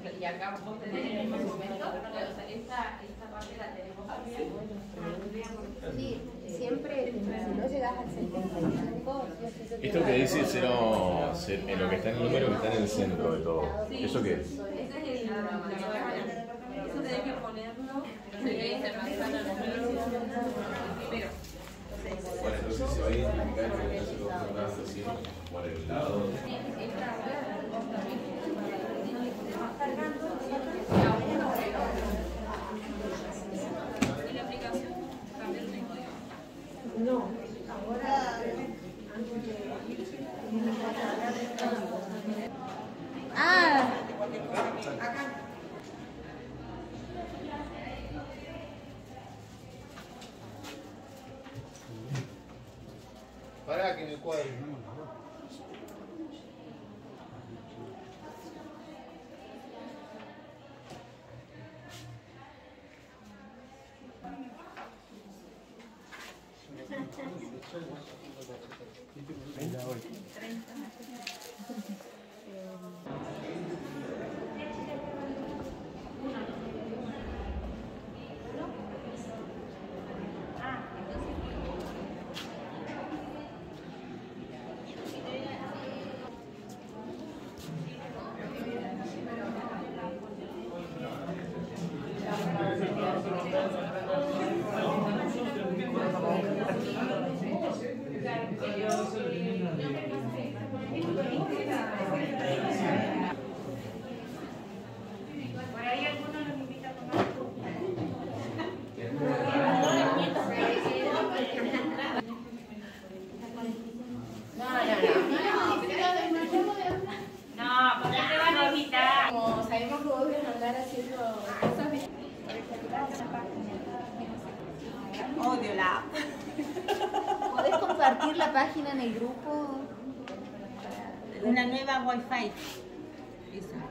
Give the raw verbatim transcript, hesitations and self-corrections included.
y acá vos tenés el documento, o sea, esta, esta parte la tenemos también. Sí, siempre, si no llegas al setenta y cinco, Esto que dice cero, en lo que está en el número que está en el centro de todo. ¿Eso qué es? Ese es el la manzana. Eso tenés que ponerlo. Se ve la manzana primero. Bueno, entonces se va a identificar que se lo estás haciendo por el lado. En la aplicación cambiar el código. no, ahora ah, acá. Pará que me cuadre. Por ahí alguno nos invita a tomar. No, no, no. No, porque te van a invitar. Como sabemos que vos vas a andar haciendo cosas de... Odio la app. ¿Podés compartir la página en el grupo? Una nueva wifi. Esa.